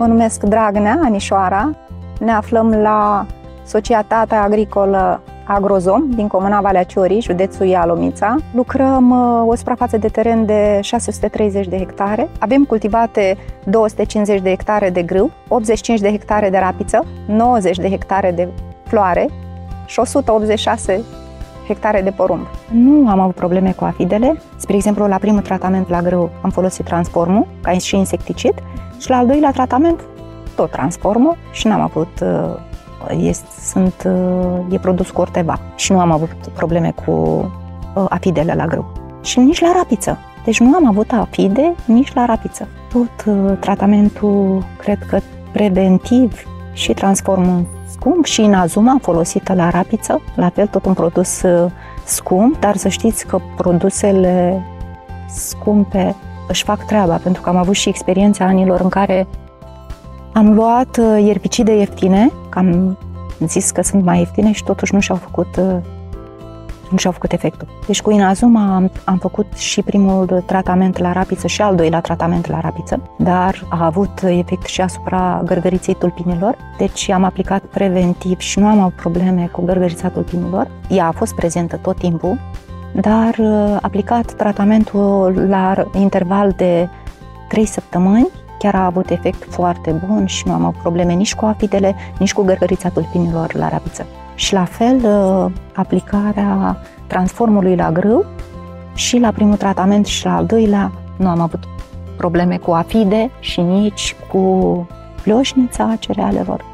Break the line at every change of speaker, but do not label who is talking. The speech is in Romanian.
Mă numesc Dragnea Anișoara. Ne aflăm la Societatea Agricolă Agrozom din Comuna Valea Ciorii, județul Ialomița. Lucrăm o suprafață de teren de 630 de hectare. Avem cultivate 250 de hectare de grâu, 85 de hectare de rapiță, 90 de hectare de floare și 186 hectare de porumb. Nu am avut probleme cu afidele. Spre exemplu, la primul tratament la grâu am folosit transformul ca și insecticid și la al doilea tratament tot transformul și n-am avut e produs cu Orteva și nu am avut probleme cu afidele la grâu. Și nici la rapiță. Deci nu am avut afide nici la rapiță. Tot tratamentul, cred că preventiv și transformul scump și Inazuma folosită la rapiță, la fel tot un produs scump, dar să știți că produsele scumpe își fac treaba, pentru că am avut și experiența anilor în care am luat ierbicide ieftine, că am zis că sunt mai ieftine și totuși nu și-au făcut efectul. Deci cu Inazuma am făcut și primul tratament la rapiță și al doilea tratament la rapiță, dar a avut efect și asupra gărgăriței tulpinilor, deci am aplicat preventiv și nu am avut probleme cu gărgărița tulpinilor. Ea a fost prezentă tot timpul, dar aplicat tratamentul la interval de 3 săptămâni, chiar a avut efect foarte bun și nu am avut probleme nici cu afidele, nici cu gărgărița tulpinilor la rapiță. Și la fel, aplicarea transformului la grâu și la primul tratament și la al doilea nu am avut probleme cu afide și nici cu ploșnița cerealelor.